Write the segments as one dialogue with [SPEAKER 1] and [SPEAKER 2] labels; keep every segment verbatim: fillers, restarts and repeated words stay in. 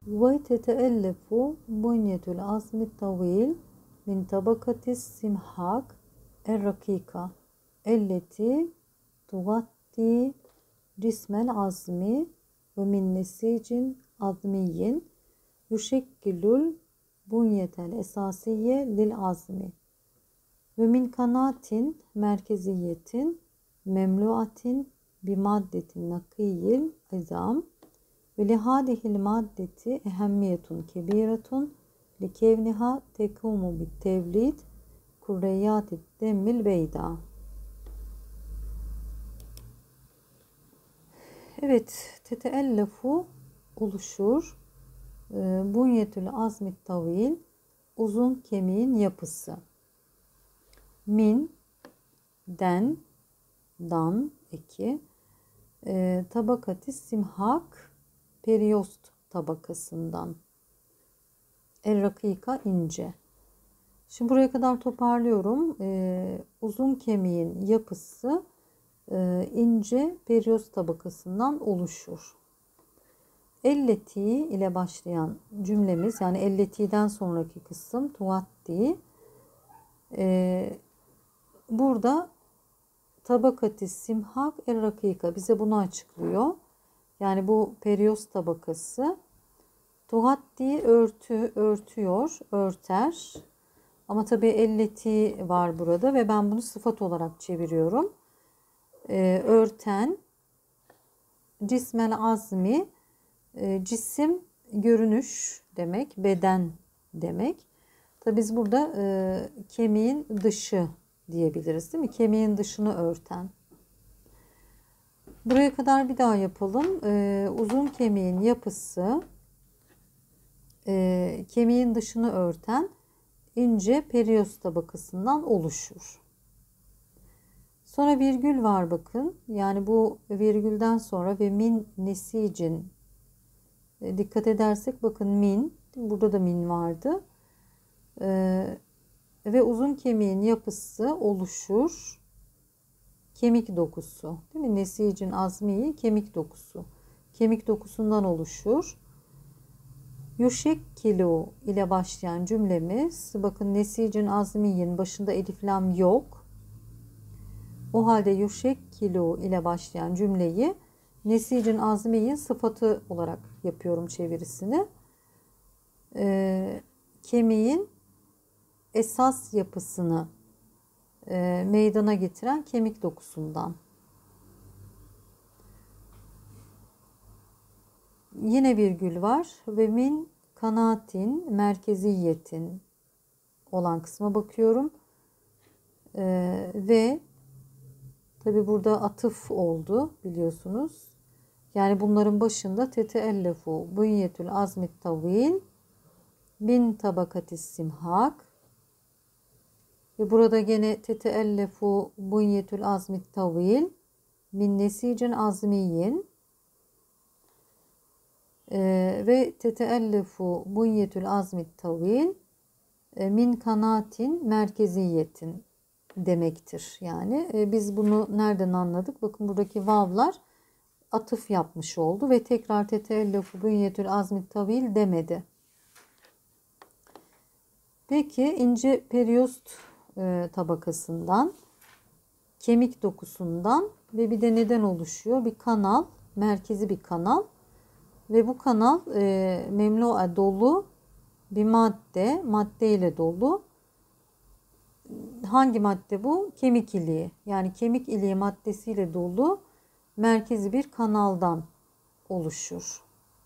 [SPEAKER 1] Ve teteellefu bunyetül azmi tavil min tabakatis simhak er-rakika elleti tugatti cismel azmi ve min nesicin azmiyin yuşekkilul bunyetel esasiye lil azmi ve min kanatin merkeziyetin memluatin bi maddetin nakiyil izam ve lihadihil maddeti ehemmiyetun kebiretun li kevniha tekumu bit tevlid kurreyatit demmil beyda. Evet, teteellefu oluşur. Bunyetül azmit tavil uzun kemiğin yapısı. Min den dan eki e, tabakati simhak periost tabakasından el rakika ince. Şimdi buraya kadar toparlıyorum. E, uzun kemiğin yapısı e, ince periost tabakasından oluşur. Elleti ile başlayan cümlemiz, yani elleti'den sonraki kısım tuatti. E, burada tabakati simhak el rakika bize bunu açıklıyor. Yani bu periost tabakası. Tuatti örtü, örtüyor, örter. Ama tabii elleti var burada ve ben bunu sıfat olarak çeviriyorum. Ee, örten, cismel azmi, e, cisim, görünüş demek, beden demek. Tabii biz burada e, kemiğin dışı diyebiliriz, değil mi? Kemiğin dışını örten. Buraya kadar bir daha yapalım. Ee, uzun kemiğin yapısı e, kemiğin dışını örten ince periost tabakasından oluşur. Sonra virgül var bakın. Yani bu virgülden sonra ve min nesicin e, dikkat edersek bakın min, burada da min vardı. E, ve uzun kemiğin yapısı oluşur. Kemik dokusu, değil mi? Nesicin azmi kemik dokusu. Kemik dokusundan oluşur. Yuşekkilu ile başlayan cümlemiz, bakın nesicin azmiyin başında elif lam yok. O halde yuşekkilu ile başlayan cümleyi nesicin azmiyin sıfatı olarak yapıyorum çevirisini. Ee, kemiğin esas yapısını e, meydana getiren kemik dokusundan. Yine virgül var ve min kanaatin merkeziyetin olan kısma bakıyorum. Ee, ve tabi burada atıf oldu biliyorsunuz. Yani bunların başında teteellefu bunyetül azmit tavil bin tabakatis simhak ve burada gene teteellefu bunyetül azmit tavil min nesicin azmiyin Ee, ve teteellefu bunyetül azmit tavil e, min kanaatin merkeziyetin demektir. Yani e, biz bunu nereden anladık? Bakın buradaki vavlar atıf yapmış oldu ve tekrar teteellefu bunyetül azmit tavil demedi. Peki ince periost e, tabakasından, kemik dokusundan ve bir de neden oluşuyor? Bir kanal, merkezi bir kanal. Ve bu kanal e, memlua dolu bir madde, madde ile dolu. Hangi madde bu? Kemik iliği. Yani kemik iliği maddesiyle dolu merkezi bir kanaldan oluşur.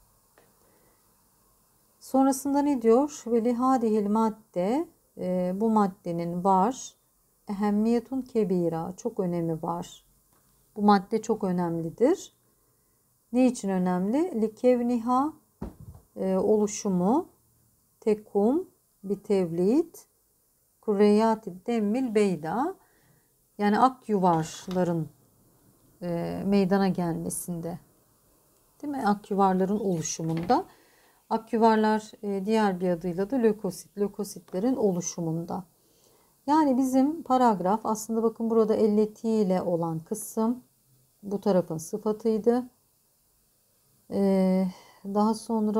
[SPEAKER 1] Sonrasında ne diyor? Ve lihadihil madde, e, bu maddenin var. Ehemmiyetun kebira, çok önemi var. Bu madde çok önemlidir. Ne için önemli? Likevniha e, oluşumu tekum bir tevlit kurreyati demmil beyda, yani ak yuvarların e, meydana gelmesinde, değil mi? Ak yuvarların oluşumunda. Ak yuvarlar e, diğer bir adıyla da lökosit, lökositlerin oluşumunda. Yani bizim paragraf aslında bakın burada elleti ile olan kısım bu tarafın sıfatıydı. Ee, daha sonra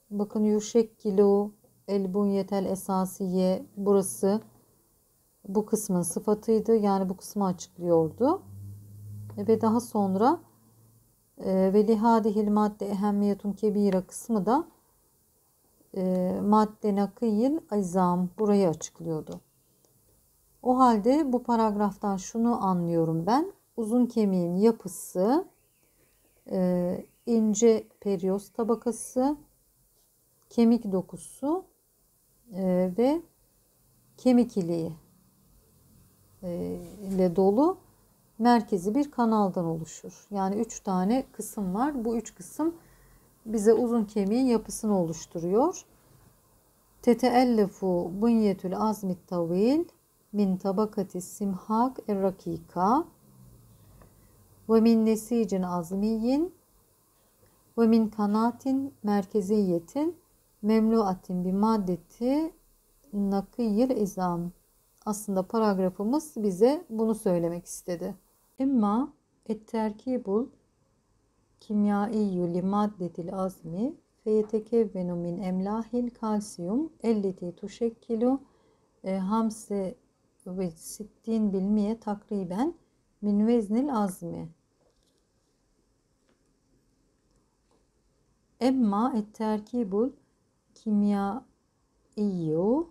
[SPEAKER 1] Bakın yuşekkilu el bunyetel esasiye, burası bu kısmın sıfatıydı. Yani bu kısmı açıklıyordu. Ve daha sonra e, ve lihadihil madde ehemmiyetun kebira kısmı da e, madde nakiyil azam, burayı açıklıyordu. O halde bu paragraftan şunu anlıyorum ben. Uzun kemiğin yapısı, e, ince perioz tabakası, kemik dokusu e, ve kemik iliği e, ile dolu merkezi bir kanaldan oluşur. Yani üç tane kısım var. Bu üç kısım bize uzun kemiğin yapısını oluşturuyor. Teteellefu bunyetül azmit tavil min tabakati simhak errakika ve min nesicin azmiyin ve min kanatin merkeziyetin memluatin bi maddeti nakiyil izam. Aslında paragrafımız bize bunu söylemek istedi. Emma et-terkibul kimyaiyyü li maddetil azmi feyetekevvenu min emlahil kalsiyum elleti tuşekkilu e, hamse ve sittin bilmiye takriben min veznil azmi. Emma et-terkibul kimyaiyyü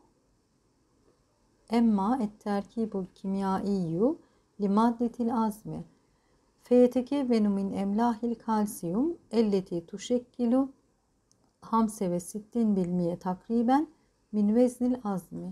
[SPEAKER 1] Emma et-terkibul kimyaiyyü li maddetil azmi feyetekevvenu min emlahil kalsiyum elleti tuşekkilu hamse ve sittin bilmiye takriben min veznil azmi.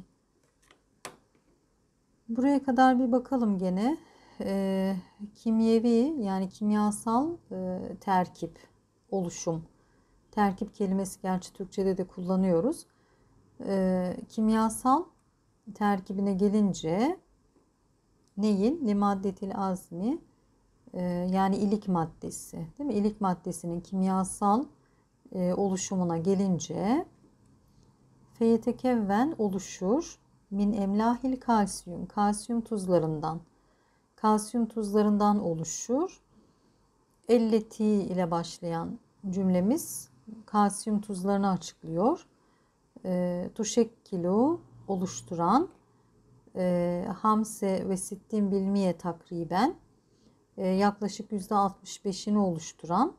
[SPEAKER 1] Buraya kadar bir bakalım gene. E, kimyevi yani kimyasal e, terkip, oluşum. Terkip kelimesi gerçi Türkçe'de de kullanıyoruz. E, kimyasal terkibine gelince neyin? Limaddetil azmi e, yani ilik maddesi. Değil mi? İlik maddesinin kimyasal e, oluşumuna gelince feyetekevven oluşur min emlahil kalsiyum. Kalsiyum tuzlarından. Kalsiyum tuzlarından oluşur. Elleti ile başlayan cümlemiz kalsiyum tuzlarını açıklıyor. E, tuşekkilu oluşturan, e, hamse ve sittin bilmiye takriben e, yaklaşık yüzde altmış beşini oluşturan,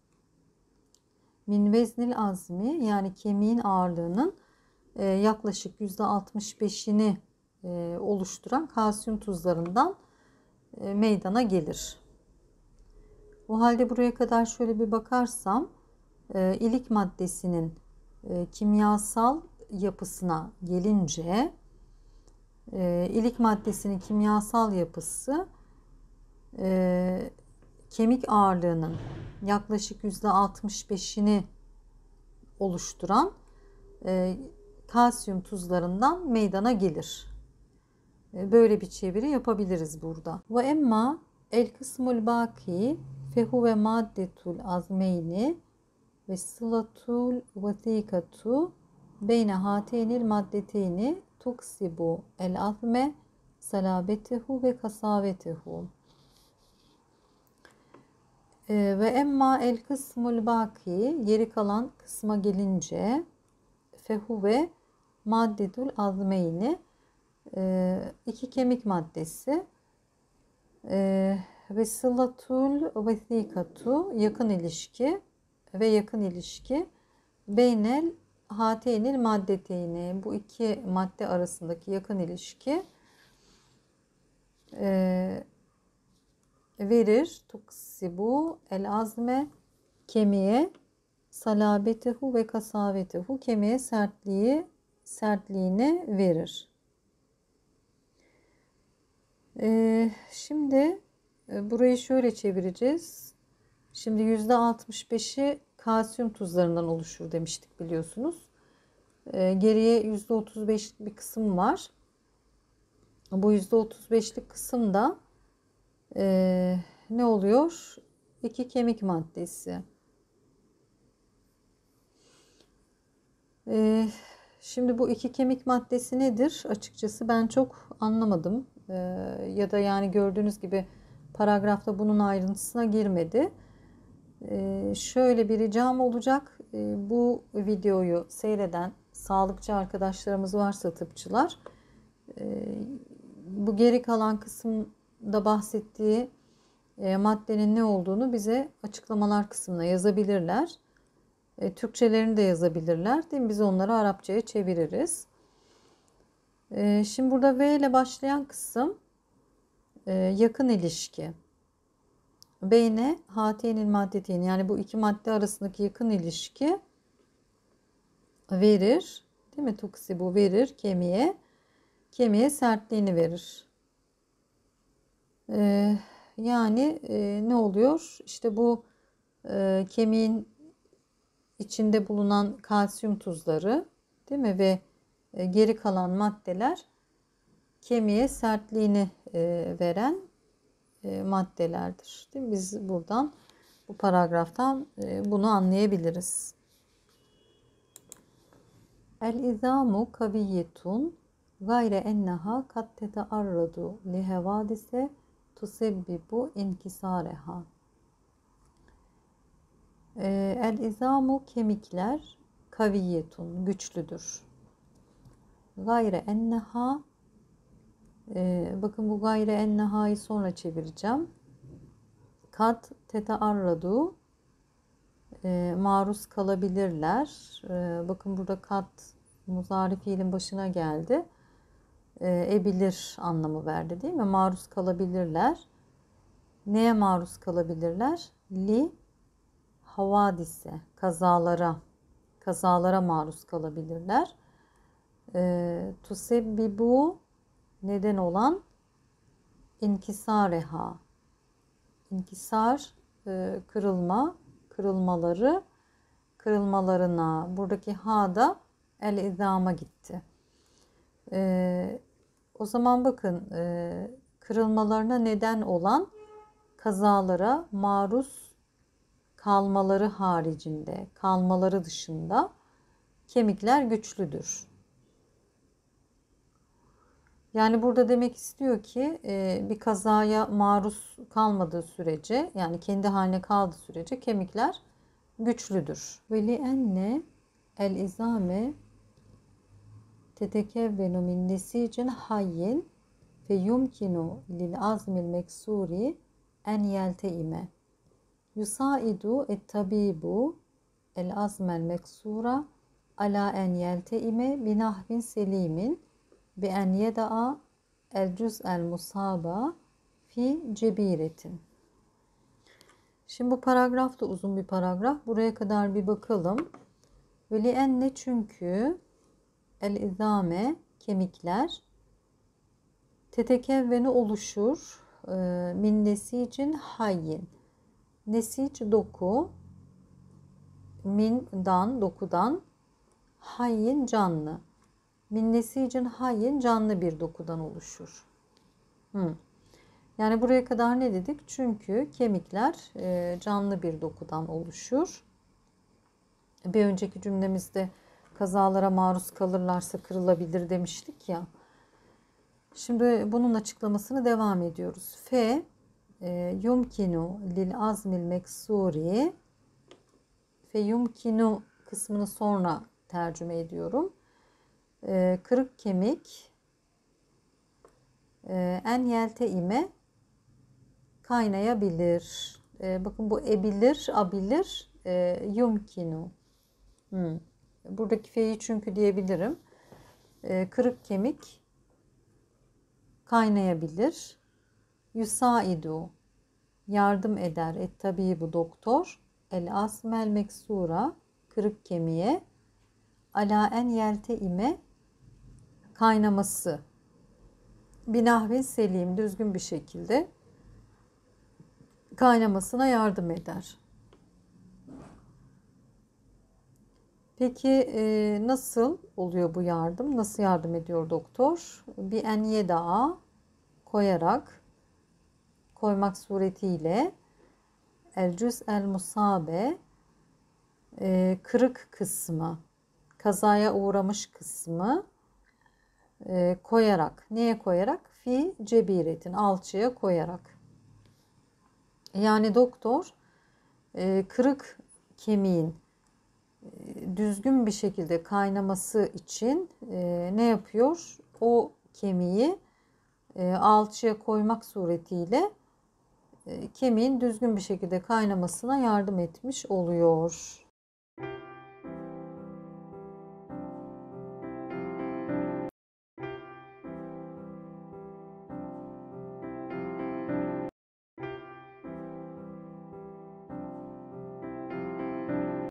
[SPEAKER 1] min veznil azmi yani kemiğin ağırlığının e, yaklaşık yüzde altmış beşini e, oluşturan kalsiyum tuzlarından e, meydana gelir. O halde buraya kadar şöyle bir bakarsam e, ilik maddesinin e, kimyasal yapısına gelince e, ilik maddesinin kimyasal yapısı e, kemik ağırlığının yaklaşık yüzde altmış beşini oluşturan e, kalsiyum tuzlarından meydana gelir. E, böyle bir çeviri yapabiliriz burada. Ve emma el kısmul baki fehuve maddetul azmeyni ve sılatul vatikatu beyne hatenil maddeteyni tuksibu el azme salabetehu ve kasavetehu. Ee, ve emma el kısmul baki geri kalan kısma gelince fehuve maddetul azmeyni e, iki kemik maddesi e, ve sılatul vatikatu yakın ilişki ve yakın ilişki beynel hateynil maddeteyni bu iki madde arasındaki yakın ilişki e, verir tuksibu el azme kemiğe salabetehu ve kasavetehu kemiğe sertliği sertliğini verir. E, şimdi e, burayı şöyle çevireceğiz. Şimdi yüzde altmış beşi kalsiyum tuzlarından oluşur demiştik biliyorsunuz. E, geriye yüzde otuz beşlik bir kısım var. Bu yüzde otuz beşlik kısımda e, ne oluyor? İki kemik maddesi. E, şimdi bu iki kemik maddesi nedir? Açıkçası ben çok anlamadım. E, ya da yani gördüğünüz gibi paragrafta bunun ayrıntısına girmedi. Ee, şöyle bir ricam olacak. Ee, bu videoyu seyreden sağlıkçı arkadaşlarımız varsa, tıpçılar, e, bu geri kalan kısımda bahsettiği e, maddenin ne olduğunu bize açıklamalar kısmına yazabilirler. E, Türkçelerini de yazabilirler, değil mi? Biz onları Arapçaya çeviririz. E, şimdi burada V ile başlayan kısım e, yakın ilişki. Beyne hateynil maddeteyn, yani bu iki madde arasındaki yakın ilişki verir, değil mi? Tuksi, bu verir kemiğe. Kemiğe sertliğini verir. Ee, yani e, ne oluyor? İşte bu e, kemiğin içinde bulunan kalsiyum tuzları, değil mi? Ve e, geri kalan maddeler kemiğe sertliğini e, veren e, maddelerdir. Değil mi? Biz buradan, bu paragraftan e, bunu anlayabiliriz. El-izamu kaviyyetun gayre enneha kat tetearradu li hevadise tusebbibu inkisareha. El-izamu kemikler kaviyyetun güçlüdür. Gayre enneha, e, bakın bu gayre enneha'yı sonra çevireceğim. Kat tetearradu, e, maruz kalabilirler. E, bakın burada kat muzari fiilin başına geldi. E, ebilir anlamı verdi, değil mi? Maruz kalabilirler. Neye maruz kalabilirler? Li havadise, kazalara, kazalara maruz kalabilirler. E, tusebbibu, neden olan, inkisareha, inkisar, e, kırılma, kırılmaları, kırılmalarına. Buradaki ha da el-izama gitti. E, o zaman bakın, e, kırılmalarına neden olan kazalara maruz kalmaları haricinde, kalmaları dışında kemikler güçlüdür. Yani burada demek istiyor ki e, bir kazaya maruz kalmadığı sürece, yani kendi haline kaldığı sürece kemikler güçlüdür. Ve li enne el izame tetekevvenu min nesicin hayyin fe yumkinu lil azmil meksuri en yelteime yusaidu et tabibu el azmel meksura ala en yelteime binahvin selimin bi en yeda'a el cüz'el musaba fi cebiretin. Şimdi bu paragraf da uzun bir paragraf. Buraya kadar bir bakalım. Ve li enne, çünkü, el izame kemikler, tetekevveni oluşur, min nesicin hayyin, nesic doku, mindan dokudan, hayyin canlı, min nesicin hayyin canlı bir dokudan oluşur. Hmm. Yani buraya kadar ne dedik? Çünkü kemikler canlı bir dokudan oluşur. Bir önceki cümlemizde kazalara maruz kalırlarsa kırılabilir demiştik ya. Şimdi bunun açıklamasını devam ediyoruz. F yumkinu lil azmil meksuri, fe yumkinu kısmını sonra tercüme ediyorum. Kırık kemik en yelteime kaynayabilir. Bakın bu ebilir, abilir, yumkinu. Hmm. Buradaki fe'yi çünkü diyebilirim. Kırık kemik kaynayabilir. Yusaidu, yardım eder. Et tabii bu doktor. El asmel meksura, kırık kemiğe. Ala en yelteime, kaynaması. Binahvin selim, düzgün bir şekilde kaynamasına yardım eder. Peki e, nasıl oluyor bu yardım? Nasıl yardım ediyor doktor? Bir en yeda'a, koyarak, koymak suretiyle, el cüz el musabe, e, kırık kısmı, kazaya uğramış kısmı e, koyarak. Neye koyarak? Fi cebiretin, alçıya koyarak. Yani doktor e, kırık kemiğin e, düzgün bir şekilde kaynaması için e, ne yapıyor? O kemiği e, alçıya koymak suretiyle e, kemiğin düzgün bir şekilde kaynamasına yardım etmiş oluyor.